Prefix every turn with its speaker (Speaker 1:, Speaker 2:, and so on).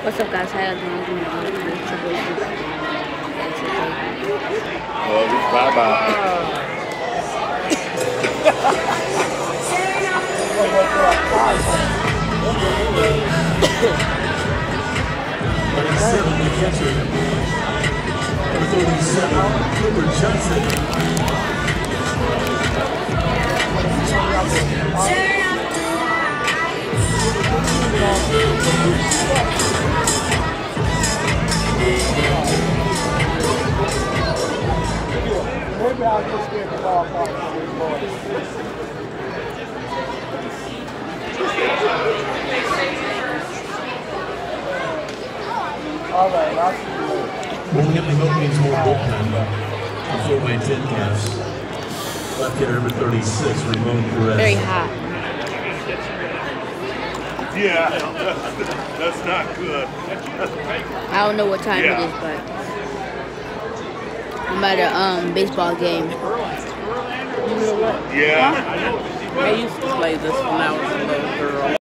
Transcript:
Speaker 1: What's up, guys? How y'all doing?
Speaker 2: Bye-bye.
Speaker 3: Number 37, Cooper Johnson.
Speaker 4: Maybe I'll just get the ball off. All right, I'll see you later.
Speaker 3: Rolling up the openings for bullpen. The 4x10 caps. Left hitter number 36, Ramon Perez.
Speaker 1: Very hot.
Speaker 2: Yeah, that's not good.
Speaker 1: I don't know what time it is, but I'm at a baseball game.
Speaker 2: Yeah.
Speaker 5: I used to play this when I was a little girl.